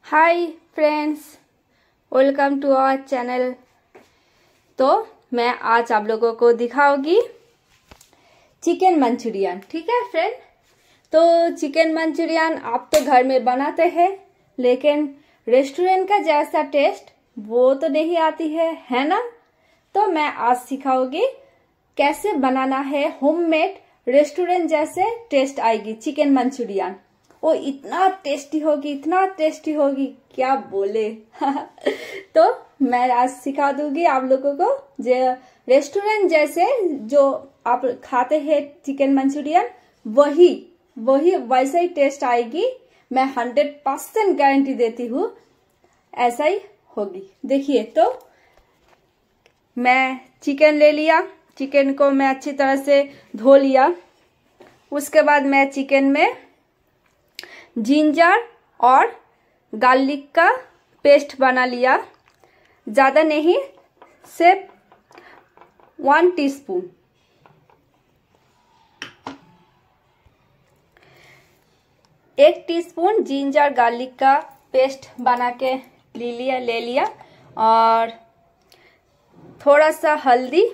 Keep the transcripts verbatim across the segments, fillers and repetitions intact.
Hi friends, welcome to our channel. तो मैं आज आप लोगों को दिखाऊंगी चिकन मंचूरियन। ठीक है फ्रेंड, तो चिकन मंचूरियन आप तो घर में बनाते हैं, लेकिन रेस्टोरेंट का जैसा टेस्ट वो तो नहीं आती है, है ना। तो मैं आज सिखाऊंगी कैसे बनाना है होममेड रेस्टोरेंट जैसे टेस्ट आएगी चिकन मंचूरियन। वो इतना टेस्टी होगी, इतना टेस्टी होगी, क्या बोले। तो मैं आज सिखा दूंगी आप लोगों को जो रेस्टोरेंट जैसे जो आप खाते हैं चिकन मंचूरियन, वही वही वैसा ही टेस्ट आएगी। मैं हंड्रेड परसेंट गारंटी देती हूँ, ऐसा ही होगी। देखिए, तो मैं चिकन ले लिया, चिकन को मैं अच्छी तरह से धो लिया। उसके बाद मैं चिकन में जिंजर और गार्लिक का पेस्ट बना लिया, ज़्यादा नहीं, सिर्फ वन टीस्पून। एक टीस्पून जिंजर गार्लिक का पेस्ट बना के ले लिया ले लिया और थोड़ा सा हल्दी,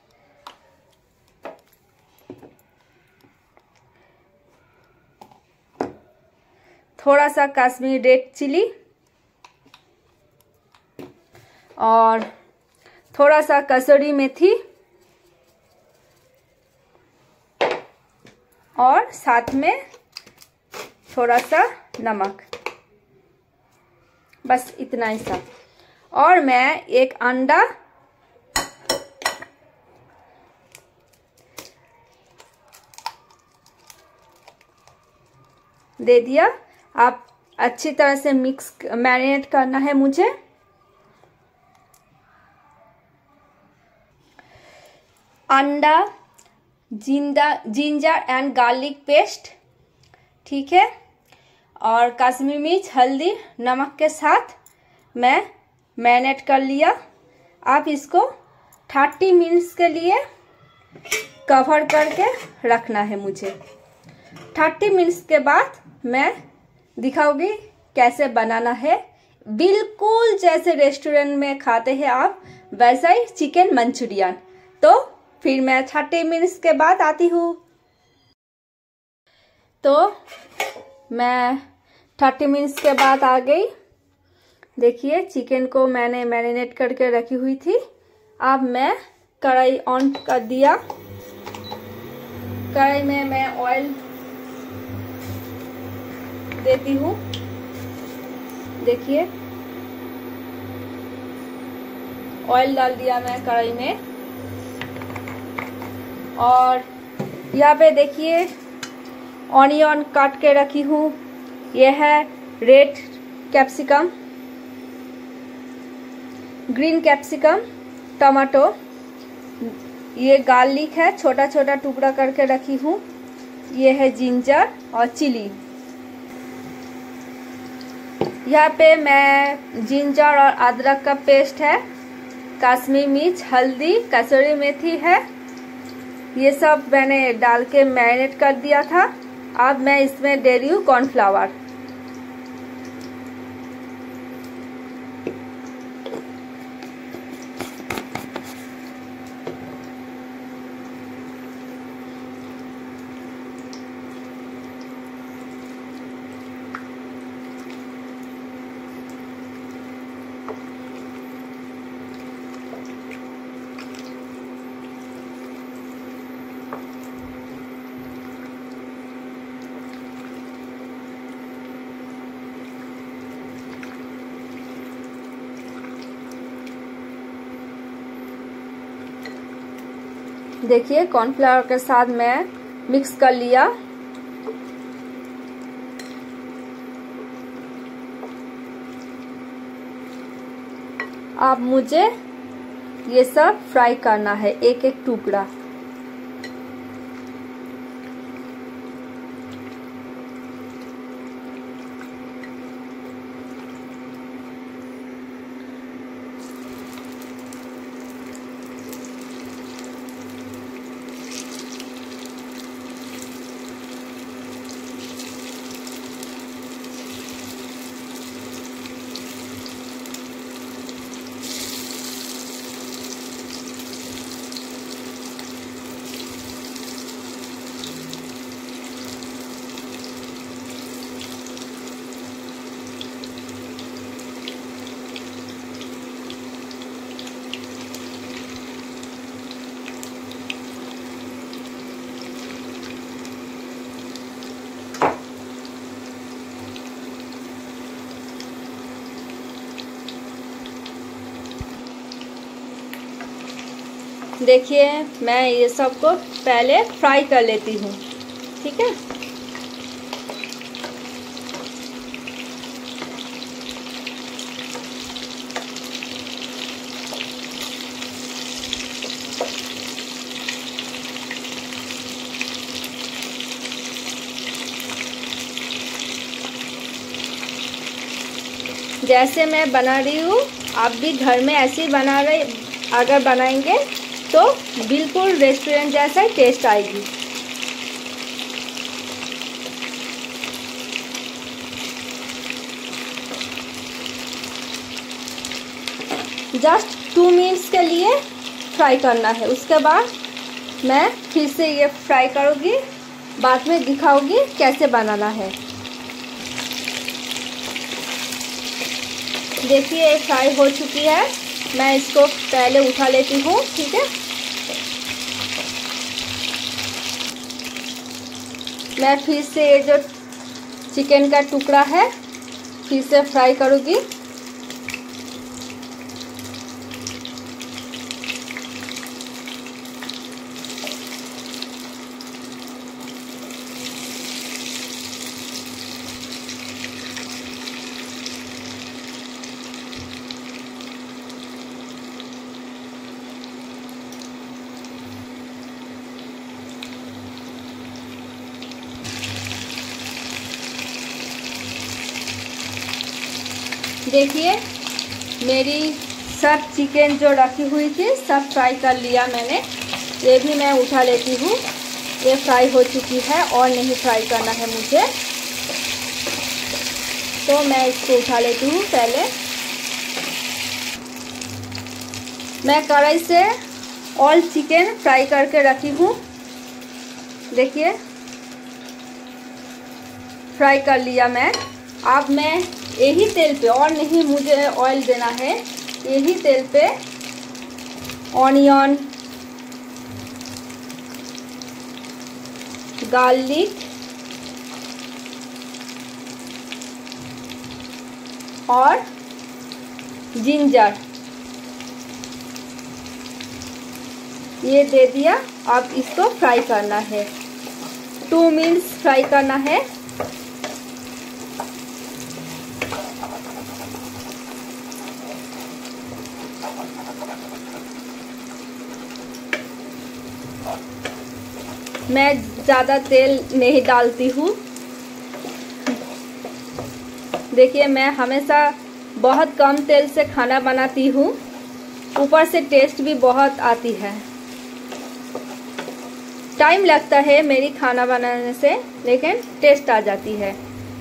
थोड़ा सा कश्मीरी रेड चिली और थोड़ा सा कसूरी मेथी और साथ में थोड़ा सा नमक, बस इतना ही सा। और मैं एक अंडा दे दिया। आप अच्छी तरह से मिक्स मैरिनेट करना है मुझे। अंडा, जिंदा जिंजर एंड गार्लिक पेस्ट, ठीक है, और कश्मीरी मिर्च, हल्दी, नमक के साथ मैं मैरिनेट कर लिया। आप इसको थर्टी मिनट्स के लिए कवर करके रखना है मुझे। थर्टी मिनट्स के बाद मैं दिखाऊंगी कैसे बनाना है, बिल्कुल जैसे रेस्टोरेंट में खाते हैं आप, वैसा ही चिकन मंचूरियन। तो फिर मैं थर्टी मिनट्स के बाद आती हूँ। तो मैं थर्टी मिनट्स के बाद आ गई। देखिए, चिकन को मैंने मैरिनेट करके रखी हुई थी। अब मैं कढ़ाई ऑन कर दिया। कढ़ाई में मैं ऑयल देती हूँ। देखिए, ऑयल डाल दिया मैं कढ़ाई में। और यहाँ पे देखिए ऑनियन काट के रखी हूँ। यह है red capsicum, green capsicum, tomato, ये गार्लिक है, छोटा छोटा टुकड़ा करके रखी हूँ। ये है जिंजर और चिली। यहाँ पे मैं जिंजर और अदरक का पेस्ट है, कश्मीरी मिर्च, हल्दी, कसूरी मेथी है, ये सब मैंने डाल के मैरिनेट कर दिया था। अब मैं इसमें दे रही हूँ कॉर्नफ्लावर। देखिए, कॉर्नफ्लावर के साथ मैं मिक्स कर लिया। अब मुझे ये सब फ्राई करना है, एक एक टुकड़ा। देखिए मैं ये सबको पहले फ्राई कर लेती हूँ, ठीक है। जैसे मैं बना रही हूँ आप भी घर में ऐसे ही बना रहे, अगर बनाएंगे तो बिल्कुल रेस्टोरेंट जैसा ही टेस्ट आएगी। जस्ट टू मिनट्स के लिए फ्राई करना है, उसके बाद मैं फिर से ये फ्राई करूँगी, बाद में दिखाऊंगी कैसे बनाना है। देखिए ये फ्राई हो चुकी है, मैं इसको पहले उठा लेती हूँ, ठीक है। मैं फिर से ये जो चिकन का टुकड़ा है फिर से फ्राई करूँगी। देखिए मेरी सब चिकन जो रखी हुई थी सब फ्राई कर लिया मैंने, ये भी मैं उठा लेती हूँ। ये फ्राई हो चुकी है और नहीं फ्राई करना है मुझे, तो मैं इसको उठा लेती हूँ। पहले मैं कढ़ाई से ऑल चिकन फ्राई करके रखी हूँ, देखिए फ्राई कर लिया मैं। अब मैं यही तेल पे, और नहीं मुझे ऑयल देना है, यही तेल पे ऑनियन, गार्लिक और जिंजर ये दे दिया। अब इसको फ्राई करना है, टू मिनट्स फ्राई करना है। मैं ज़्यादा तेल नहीं डालती हूँ, देखिए मैं हमेशा बहुत कम तेल से खाना बनाती हूँ, ऊपर से टेस्ट भी बहुत आती है। टाइम लगता है मेरी खाना बनाने से, लेकिन टेस्ट आ जाती है।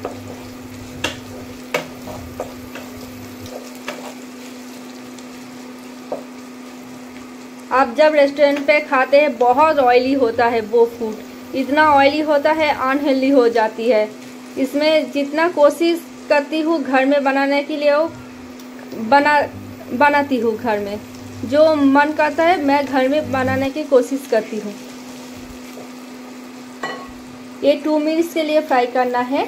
आप जब रेस्टोरेंट पे खाते हैं बहुत ऑयली होता है वो फूड, इतना ऑयली होता है अनहेल्दी हो जाती है। इसमें जितना कोशिश करती हूँ घर में बनाने के लिए वो बना बनाती हूँ घर में, जो मन करता है मैं घर में बनाने की कोशिश करती हूँ। ये टू मिनट्स के लिए फ्राई करना है।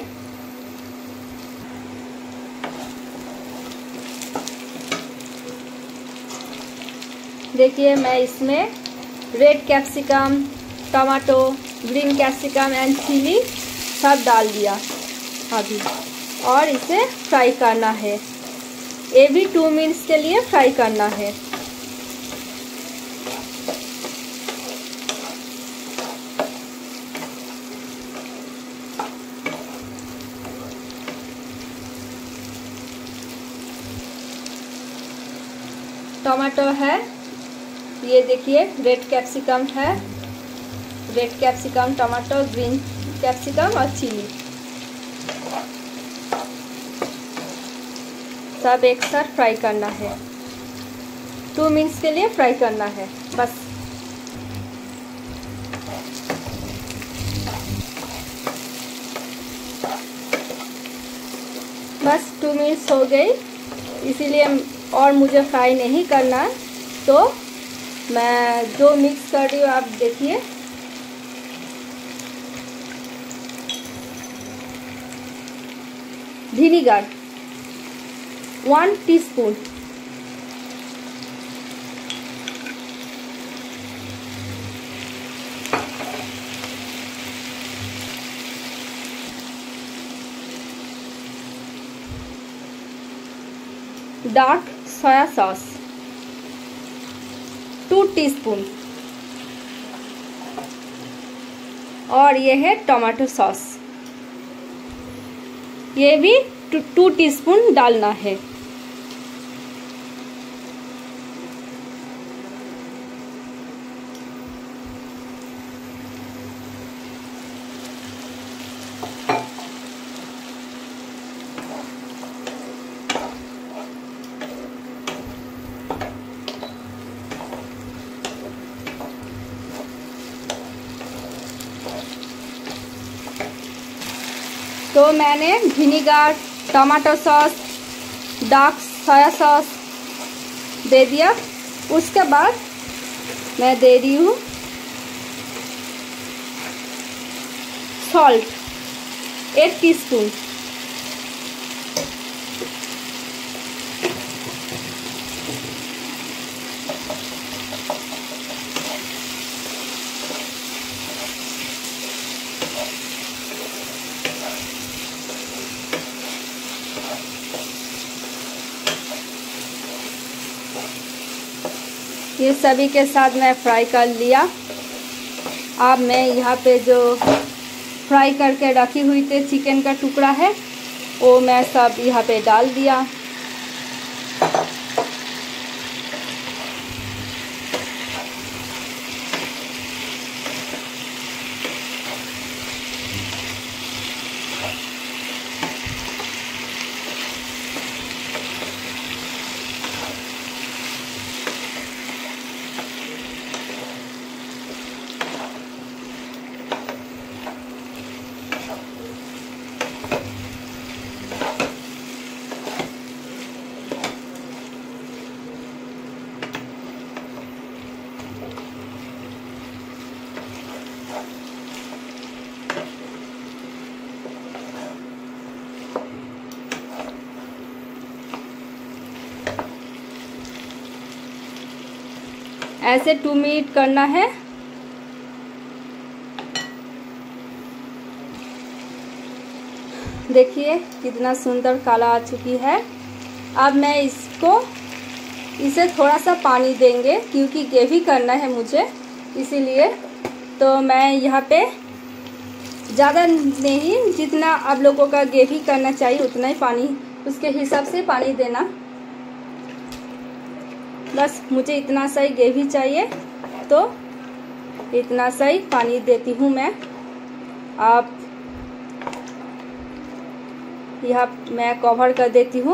देखिए मैं इसमें red capsicum, tomato, green capsicum and chilli सब डाल दिया अभी, और इसे फ्राई करना है। ये भी टू मिनट्स के लिए फ्राई करना है। टमाटो है, ये देखिए रेड कैप्सिकम है, red capsicum, tomato, green capsicum और चिली सब एक साथ फ्राई करना है। टू मिनट्स के लिए फ्राई करना है बस। बस टू मिनट्स हो गई, इसीलिए और मुझे फ्राई नहीं करना, तो मैं जो मिक्स कर रही हूँ आप देखिए। Vinegar one teaspoon, dark soya sauce two teaspoon, और ये है टमाटो सॉस, ये भी टू, टू टीस्पून डालना है। तो मैंने vinegar, tomato sauce, dark soya sauce दे दिया। उसके बाद मैं दे रही हूँ सॉल्ट एक टीस्पून, ये सभी के साथ मैं फ्राई कर लिया। अब मैं यहाँ पे जो फ्राई करके रखी हुई थी चिकन का टुकड़ा है वो मैं सब यहाँ पे डाल दिया। ऐसे टू मिनट करना है। देखिए कितना सुंदर काला आ चुकी है। अब मैं इसको इसे थोड़ा सा पानी देंगे क्योंकि ग्रेवी करना है मुझे, इसीलिए। तो मैं यहाँ पे ज़्यादा नहीं, जितना आप लोगों का ग्रेवी करना चाहिए उतना ही पानी, उसके हिसाब से पानी देना। बस मुझे इतना सा ही ग्रेवी चाहिए तो इतना सा ही पानी देती हूँ मैं। आप यहाँ मैं कवर कर देती हूँ।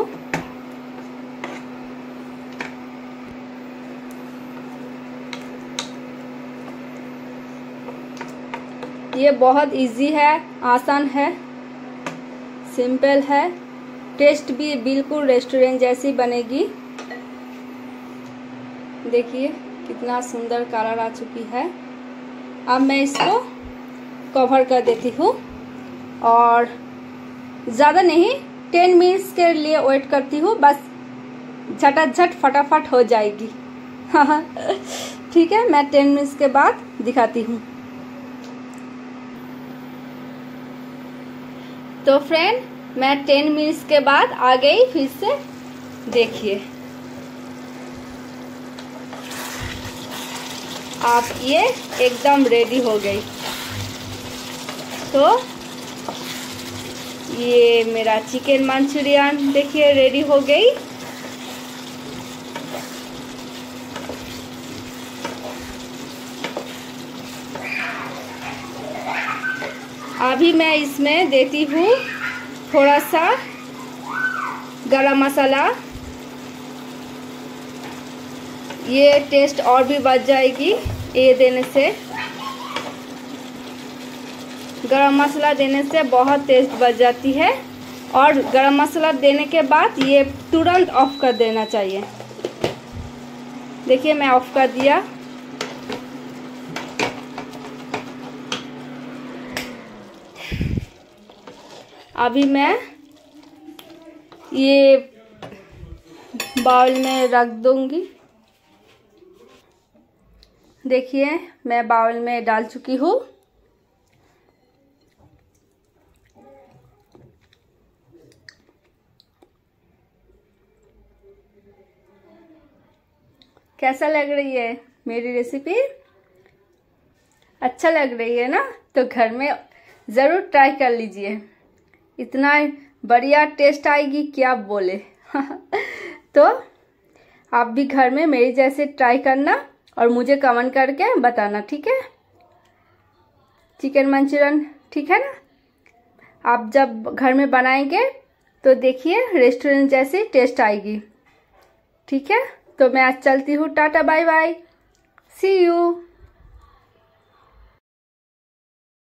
ये बहुत इजी है, आसान है, सिंपल है, टेस्ट भी बिल्कुल रेस्टोरेंट जैसी बनेगी। देखिए कितना सुंदर कलर आ चुकी है। अब मैं इसको कवर कर देती हूँ और ज़्यादा नहीं, टेन मिनट्स के लिए वेट करती हूँ, बस झटाझट फटाफट हो जाएगी। ठीक है, मैं टेन मिनट्स के बाद दिखाती हूँ। तो फ्रेंड मैं टेन मिनट्स के बाद आ गई फिर से। देखिए आप ये एकदम रेडी हो गई। तो ये मेरा चिकन मंचूरियन देखिए रेडी हो गई। अभी मैं इसमें देती हूँ थोड़ा सा गरम मसाला, ये टेस्ट और भी बढ़ जाएगी ये देने से। गरम मसाला देने से बहुत टेस्ट बढ़ जाती है, और गरम मसाला देने के बाद ये तुरंत ऑफ कर देना चाहिए। देखिए मैं ऑफ कर दिया। अभी मैं ये बाउल में रख दूंगी। देखिए मैं बाउल में डाल चुकी हूँ। कैसा लग रही है मेरी रेसिपी? अच्छा लग रही है ना? तो घर में ज़रूर ट्राई कर लीजिए, इतना बढ़िया टेस्ट आएगी क्या बोले। तो आप भी घर में मेरी जैसे ट्राई करना और मुझे कमेंट करके बताना, ठीक है? चिकन मंचूरियन, ठीक है ना? आप जब घर में बनाएंगे तो देखिए रेस्टोरेंट जैसी टेस्ट आएगी, ठीक है? तो मैं आज चलती हूँ, tata bye bye, see you.